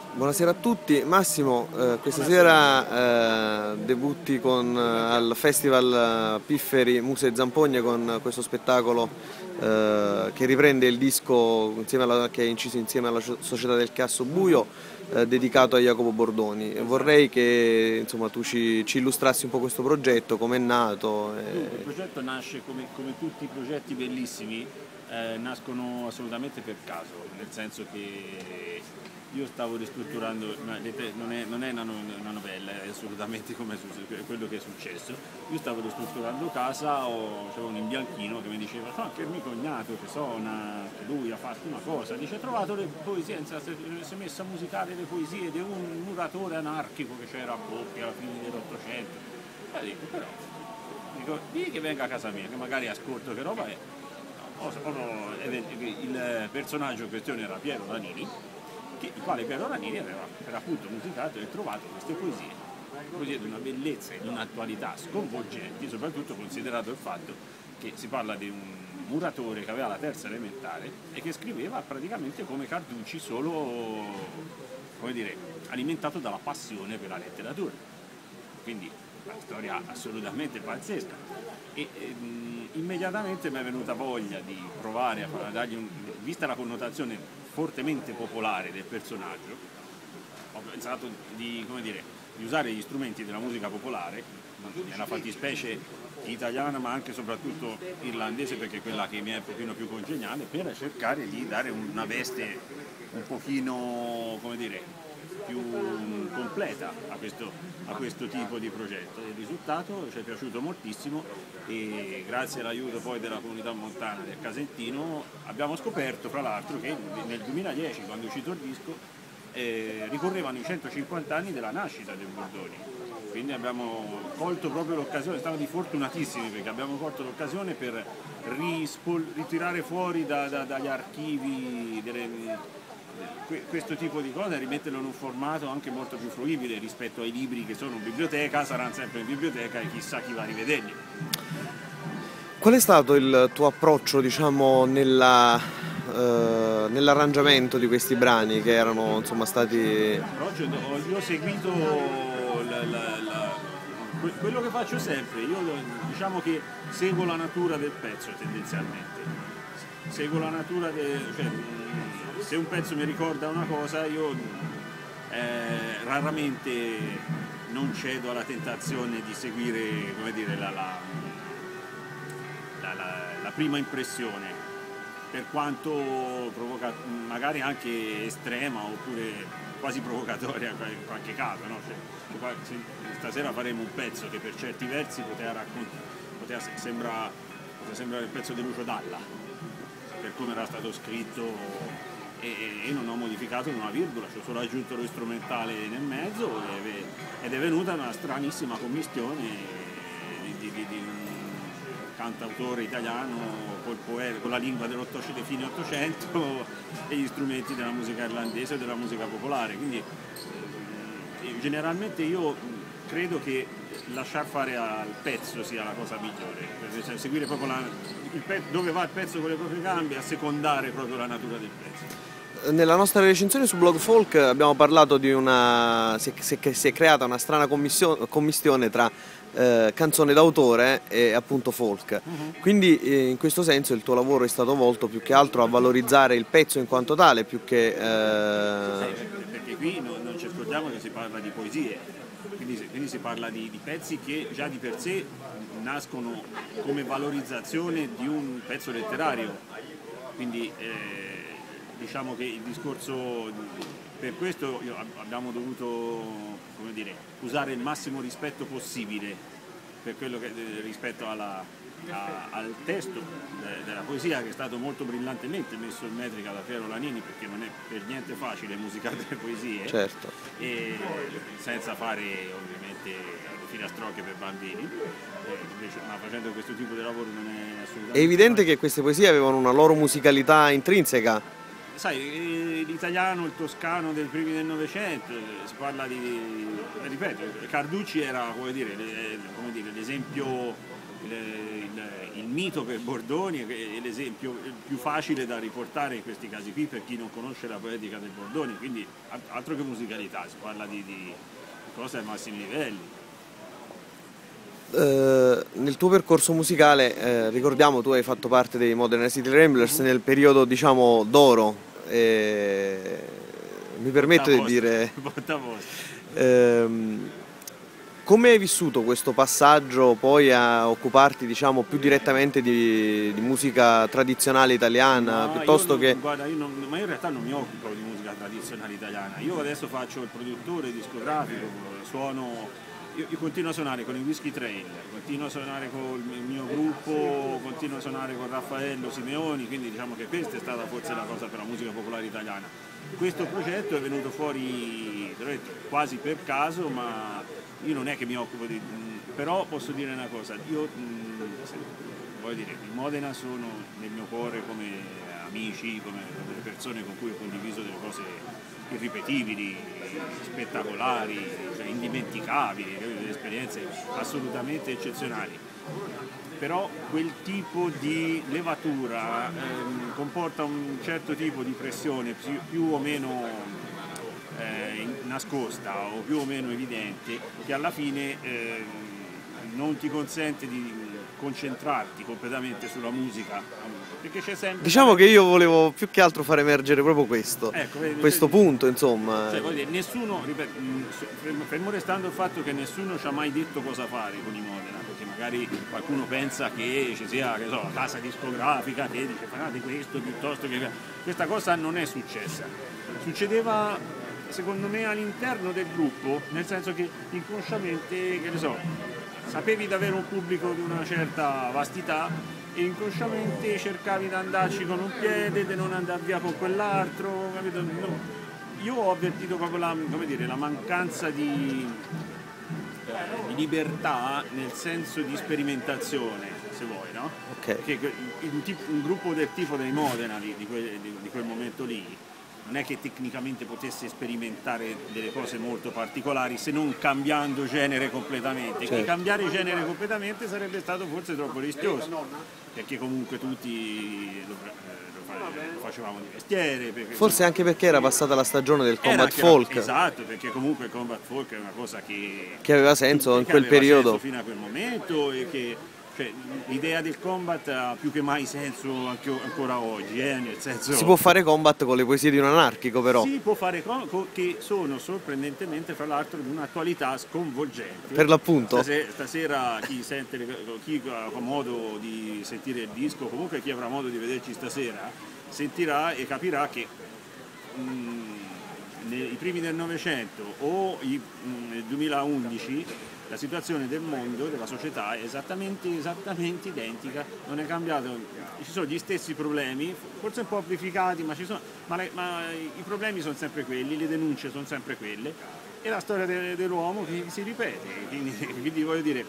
Buonasera a tutti. Massimo, questa sera debutti al Festival Pifferi Muse e Zampogne con questo spettacolo che riprende il disco che è inciso insieme alla Società del Chiasso Buio, dedicato a Jacopo Bordoni. Vorrei che insomma, tu ci illustrassi un po' questo progetto, come è nato. Dunque, il progetto nasce come tutti i progetti bellissimi, nascono assolutamente per caso, nel senso che io stavo ristrutturando, non è una novella, è assolutamente come quello che è successo. Io stavo ristrutturando casa, c'avevo un imbianchino che mi diceva: so anche il mio cognato che suona, lui ha fatto una cosa, dice: ha trovato le poesie, si è messo a musicare le poesie di un muratore anarchico che c'era a Poppi alla fine dell'Ottocento. E dico, però, digli che venga a casa mia, che magari ascolto che roba è. Il personaggio in questione era Piero Ranini, il quale Piero Ranini aveva appunto musicato e trovato queste poesie di una bellezza e di un'attualità sconvolgenti, soprattutto considerato il fatto che si parla di un muratore che aveva la terza elementare e che scriveva praticamente come Carducci, solo, come dire, alimentato dalla passione per la letteratura. Quindi una storia assolutamente pazzesca. Immediatamente mi è venuta voglia di provare a dargli vista la connotazione fortemente popolare del personaggio, ho pensato di usare gli strumenti della musica popolare, nella fattispecie italiana ma anche e soprattutto irlandese, perché è quella che mi è un pochino più congeniale, per cercare di dare una veste un pochino, come dire, più completa a questo tipo di progetto. Il risultato ci è piaciuto moltissimo e grazie all'aiuto poi della comunità montana del Casentino abbiamo scoperto fra l'altro che nel 2010, quando è uscito il disco, ricorrevano i 150 anni della nascita del Bordoni. Quindi abbiamo colto proprio l'occasione, siamo fortunatissimi perché abbiamo colto l'occasione per ritirare fuori dagli archivi questo tipo di cose e rimetterlo in un formato anche molto più fruibile rispetto ai libri che sono in biblioteca, saranno sempre in biblioteca e chissà chi va a rivederli. Qual è stato il tuo approccio, diciamo, nell'arrangiamento di questi brani che erano insomma stati... Io ho seguito quello che faccio sempre, io diciamo che seguo la natura del pezzo tendenzialmente. Seguo la natura se un pezzo mi ricorda una cosa, io raramente non cedo alla tentazione di seguire, come dire, la prima impressione, per quanto magari anche estrema oppure quasi provocatoria in qualche caso, no? Stasera faremo un pezzo che per certi versi poteva sembrare il pezzo di Lucio Dalla, per come era stato scritto, e non ho modificato una virgola, ci ho solo aggiunto lo strumentale nel mezzo ed è venuta una stranissima commistione di un cantautore italiano con la lingua dei fine 800 e gli strumenti della musica irlandese e della musica popolare. Quindi generalmente io credo che lasciar fare al pezzo sia la cosa migliore, cioè seguire proprio dove va il pezzo con le proprie gambe, a secondare proprio la natura del pezzo. Nella nostra recensione su Blog Folk abbiamo parlato di si è creata una strana commistione tra canzone d'autore e appunto folk. Quindi in questo senso il tuo lavoro è stato volto più che altro a valorizzare il pezzo in quanto tale, più che... Perché qui non ci scordiamo che si parla di poesie, quindi si parla di pezzi che già di per sé nascono come valorizzazione di un pezzo letterario. Quindi diciamo che il discorso, per questo abbiamo dovuto, come dire, usare il massimo rispetto possibile per quello rispetto al testo della poesia, che è stato molto brillantemente messo in metrica da Piero Ranini, perché non è per niente facile musicare le poesie, certo, e senza fare ovviamente filastrocche per bambini, ma facendo questo tipo di lavoro non è assolutamente è evidente facile. che queste poesie avevano una loro musicalità intrinseca. Sai, l'italiano, il toscano dei primi del Novecento, si parla ripeto, Carducci era, come dire, l'esempio il mito per Bordoni è l'esempio più facile da riportare in questi casi qui per chi non conosce la poetica del Bordoni, quindi altro che musicalità, si parla di cose ai massimi livelli. Nel tuo percorso musicale, ricordiamo, tu hai fatto parte dei Modena City Ramblers nel periodo, diciamo, d'oro, mi permetto di dire, come hai vissuto questo passaggio poi a occuparti, diciamo, più direttamente di musica tradizionale italiana, No, piuttosto che... Guarda, ma io in realtà non mi occupo di musica tradizionale italiana, io adesso faccio il produttore discografico, suono... Io continuo a suonare con i Whiskey Trail, continuo a suonare con il mio gruppo, continuo a suonare con Raffaello Simeoni, quindi diciamo che questa è stata forse la cosa per la musica popolare italiana. Questo progetto è venuto fuori quasi per caso, ma io non è che mi occupo di... però posso dire una cosa, io voglio dire, in Modena sono nel mio cuore come amici, come delle persone con cui ho condiviso delle cose irripetibili, spettacolari, cioè indimenticabili, delle esperienze assolutamente eccezionali. Però quel tipo di levatura comporta un certo tipo di pressione più o meno nascosta o più o meno evidente, che alla fine non ti consente di concentrarti completamente sulla musica, perché c'è sempre... Diciamo che io volevo più che altro far emergere proprio questo, ecco, questo punto, insomma. Cioè, voglio dire, nessuno, fermo restando il fatto che nessuno ci ha mai detto cosa fare con i Modena, perché magari qualcuno pensa che ci sia, che so, la casa discografica che dice fate questo piuttosto che... Questa cosa non è successa. Succedeva, secondo me, all'interno del gruppo, nel senso che inconsciamente, che ne so, sapevi di avere un pubblico di una certa vastità e inconsciamente cercavi di andarci con un piede, di non andare via con quell'altro, capito? No. Io ho avvertito proprio la mancanza di libertà nel senso di sperimentazione, se vuoi, no? Okay. Perché un gruppo del tipo dei Modena di quel momento lì non è che tecnicamente potesse sperimentare delle cose molto particolari se non cambiando genere completamente. Certo. Cambiare genere completamente sarebbe stato forse troppo rischioso, perché comunque tutti lo facevamo di mestiere. Forse anche perché era passata la stagione del combat folk. Esatto, perché comunque il combat folk è una cosa che aveva senso in quel aveva periodo. Senso fino a quel momento e che... Cioè, l'idea del combat ha più che mai senso ancora oggi, nel senso... Si può fare combat con le poesie di un anarchico, però. Si può fare che sono sorprendentemente, fra l'altro, di un'attualità sconvolgente. Per l'appunto. Stasera chi ha modo di sentire il disco, comunque chi avrà modo di vederci stasera, sentirà e capirà che nei primi del Novecento o nel 2011 la situazione del mondo, della società è esattamente identica, non è cambiato, ci sono gli stessi problemi, forse un po' amplificati, ma i problemi sono sempre quelli, le denunce sono sempre quelle e la storia dell'uomo che si ripete, quindi voglio dire,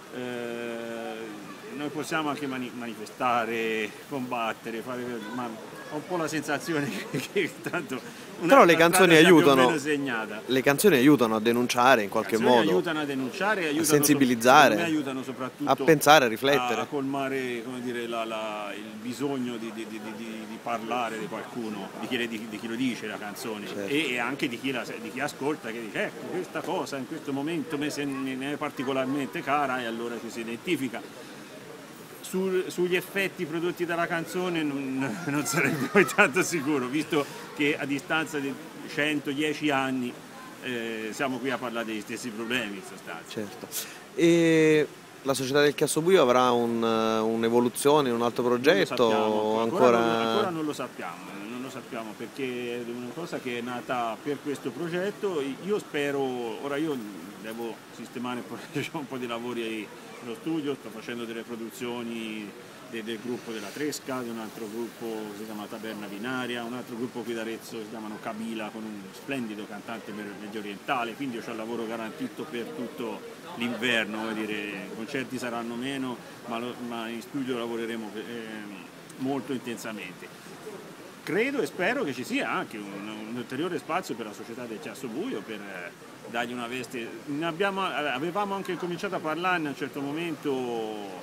noi possiamo anche manifestare, combattere, ma ho un po' la sensazione che tanto però le canzoni aiutano. Segnata. Le canzoni aiutano a denunciare in qualche modo. Aiutano a denunciare, aiutano a sensibilizzare, aiutano soprattutto a pensare, a riflettere, a colmare, come dire, il bisogno di parlare di qualcuno, di chi lo dice la canzone, certo. e anche di chi ascolta, che dice ecco questa cosa in questo momento mi è particolarmente cara e allora ci si identifica. Sugli effetti prodotti dalla canzone non sarei poi tanto sicuro, visto che a distanza di 110 anni siamo qui a parlare degli stessi problemi in sostanza. Certo. E la Società del Chiasso Buio avrà un'evoluzione, un altro progetto? Ancora non lo sappiamo perché è una cosa che è nata per questo progetto. Io spero, ora io devo sistemare un po' di lavori nello studio, sto facendo delle produzioni del gruppo della Tresca, di un altro gruppo che si chiama Taberna Binaria, un altro gruppo qui d'Arezzo che si chiamano Kabila con un splendido cantante medio orientale, quindi io ho il lavoro garantito per tutto l'inverno, vuol dire, i concerti saranno meno, ma in studio lavoreremo molto intensamente. Credo e spero che ci sia anche un ulteriore spazio per la Società del Chiasso Buio, per dargli una veste. Avevamo anche cominciato a parlarne a un certo momento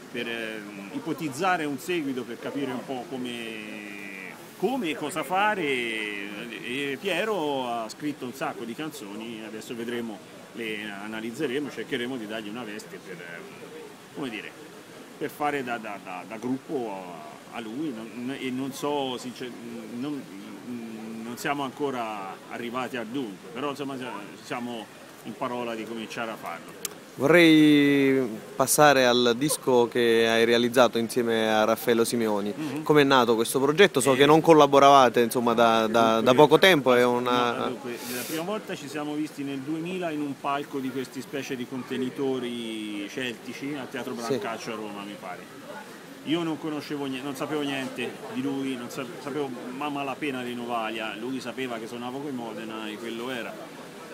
ipotizzare un seguito, per capire un po' come e cosa fare, e Piero ha scritto un sacco di canzoni, adesso vedremo, le analizzeremo, cercheremo di dargli una veste come dire, per fare da gruppo a lui, e non so, non siamo ancora arrivati al dunque, però insomma siamo in parola di cominciare a farlo. Vorrei passare al disco che hai realizzato insieme a Raffaello Simeoni. Come è nato questo progetto? So che non collaboravate insomma da poco tempo. Dunque, la prima volta ci siamo visti nel 2000 in un palco di questi specie di contenitori celtici al Teatro Brancaccio a Roma, mi pare. Io non conoscevo niente, non sapevo niente di lui, non sapevo mamma la pena di Novalia, lui sapeva che suonavo con Modena e quello era.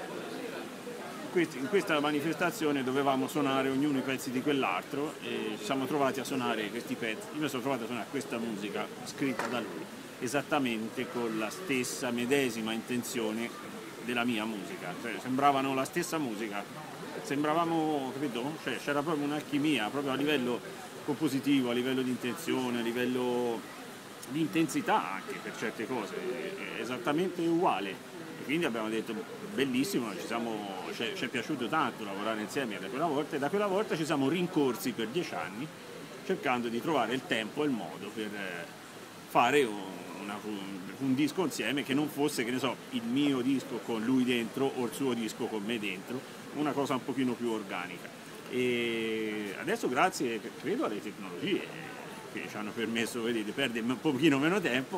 In questa manifestazione dovevamo suonare ognuno i pezzi di quell'altro e ci siamo trovati a suonare questi pezzi. Io mi sono trovato a suonare questa musica scritta da lui, esattamente con la stessa medesima intenzione della mia musica, cioè, sembravano la stessa musica, sembravamo, capito? Cioè, c'era proprio un'alchimia, proprio a livello compositivo, a livello di intenzione, a livello di intensità anche per certe cose, è esattamente uguale. Quindi abbiamo detto bellissimo, ci è piaciuto tanto lavorare insieme da quella volta, e da quella volta ci siamo rincorsi per 10 anni cercando di trovare il tempo e il modo per fare un disco insieme che non fosse, che ne so, il mio disco con lui dentro o il suo disco con me dentro, una cosa un pochino più organica. E adesso grazie, credo, alle tecnologie che ci hanno permesso di perdere un pochino meno tempo,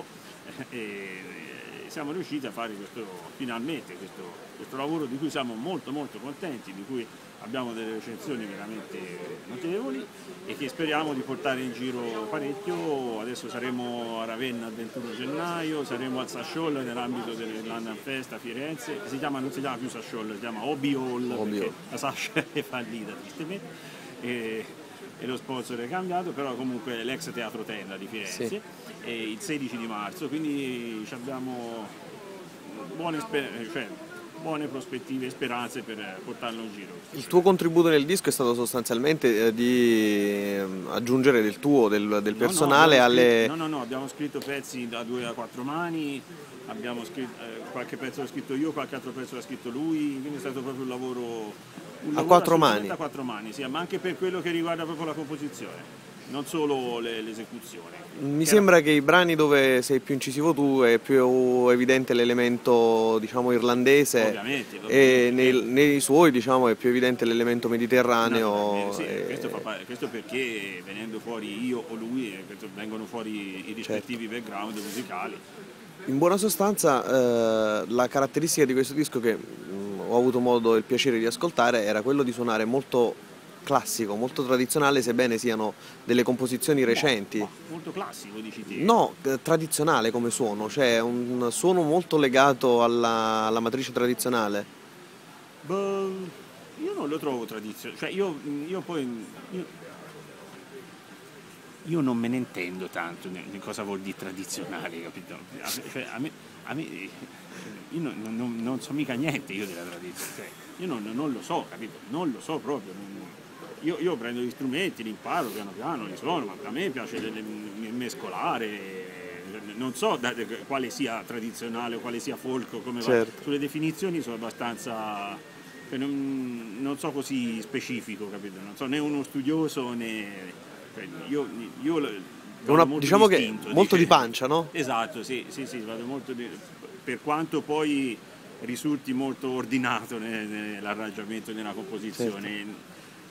siamo riusciti a fare finalmente questo lavoro di cui siamo molto molto contenti, di cui abbiamo delle recensioni veramente notevoli e che speriamo di portare in giro parecchio. Adesso saremo a Ravenna il 21 gennaio, saremo al Sasciolo nell'ambito del London Fest a Firenze, non si chiama più Sasciolo, si chiama Hobby Hall, perché la Sascia è fallita tristemente e lo sponsor è cambiato, però comunque l'ex Teatro Tenda di Firenze. Sì. Il 16 di marzo, quindi abbiamo buone prospettive e speranze per portarlo in giro. Il tuo contributo nel disco è stato sostanzialmente di aggiungere del personale alle... No, abbiamo scritto pezzi da 2 a 4 mani, abbiamo scritto, qualche pezzo l'ho scritto io, qualche altro pezzo l'ha scritto lui, quindi è stato proprio un lavoro a 4 mani. A 4 mani, sì, ma anche per quello che riguarda proprio la composizione, non solo l'esecuzione. Mi sembra che i brani dove sei più incisivo tu è più evidente l'elemento, diciamo, irlandese. Ovviamente. E nei suoi, diciamo, è più evidente l'elemento mediterraneo. Sì, questo perché venendo fuori io o lui vengono fuori i rispettivi background musicali. In buona sostanza la caratteristica di questo disco che ho avuto modo e il piacere di ascoltare era quello di suonare molto classico, molto tradizionale, sebbene siano delle composizioni recenti. Molto classico, dici te? No, tradizionale come suono, cioè un suono molto legato alla matrice tradizionale. Io non lo trovo tradizionale, cioè io non me ne intendo tanto di cosa vuol dire tradizionale, capito? Cioè, a me io non so mica niente io della tradizione, cioè, io non lo so, capito? Non lo so proprio. Io prendo gli strumenti, li imparo piano piano, li suono, ma a me piace mescolare, non so quale sia tradizionale o quale sia folk, come certo. Va. Sulle definizioni sono abbastanza, non so così specifico, capito? Non so né uno studioso né... Io diciamo che molto di pancia, no? Esatto, sì, vado molto per quanto poi risulti molto ordinato nell'arrangiamento e nella composizione. Certo.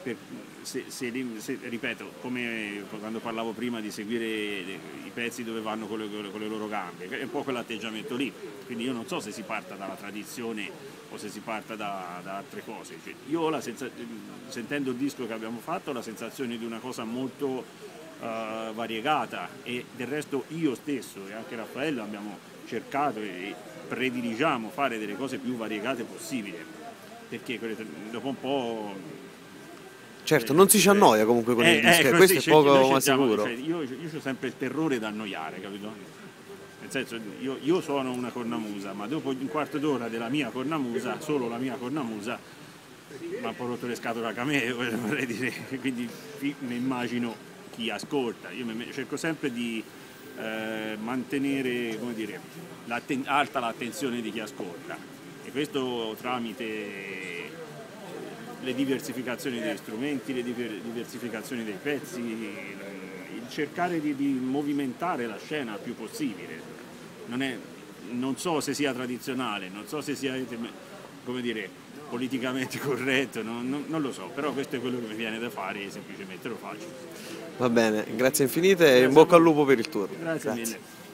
Ripeto, come quando parlavo prima di seguire i pezzi dove vanno con le loro gambe, è un po' quell'atteggiamento lì, quindi io non so se si parta dalla tradizione o se si parta da altre cose. Cioè, io ho sentendo il disco che abbiamo fatto ho la sensazione di una cosa molto variegata, e del resto io stesso e anche Raffaello abbiamo cercato e prediligiamo fare delle cose più variegate possibile, perché dopo un po'... Certo, non si ci annoia comunque con il disco, questo è poco ma sicuro. Cioè, io ho sempre il terrore da annoiare, capito? Nel senso, io suono una cornamusa, ma dopo un quarto d'ora della mia cornamusa, solo la mia cornamusa, mi ha un po' rotto le scatole anche a me, vorrei dire, quindi mi immagino chi ascolta. Io cerco sempre di mantenere, come dire, alta l'attenzione di chi ascolta, e questo tramite le diversificazioni degli strumenti, le diversificazioni dei pezzi, il cercare di movimentare la scena il più possibile. Non so se sia tradizionale, non so se sia, come dire, politicamente corretto, non lo so, però questo è quello che mi viene da fare e semplicemente lo faccio. Va bene, grazie infinite e in bocca al lupo per il tour. Grazie mille.